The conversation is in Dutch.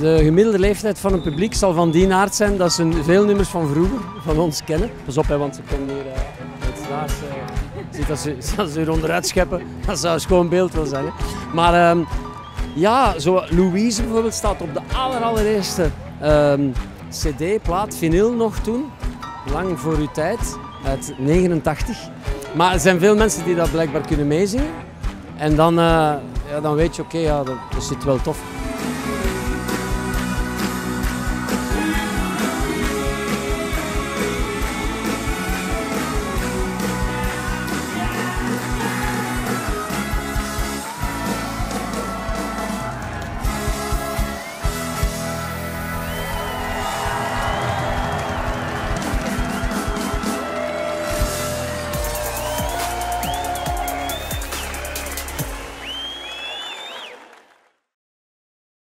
De gemiddelde leeftijd van het publiek zal van die aard zijn dat ze veel nummers van vroeger van ons kennen. Pas op, hè, want ze komen hier uit Slaas. Ziet dat ze hier onderuit scheppen, dat zou een schoon beeld wel zijn. Hè. Maar ja, zo Louise bijvoorbeeld staat op de allereerste cd-plaat, vinyl nog toen. Lang voor uw tijd, uit 89. Maar er zijn veel mensen die dat blijkbaar kunnen meezingen. En dan weet je, oké, ja, dat zit wel tof.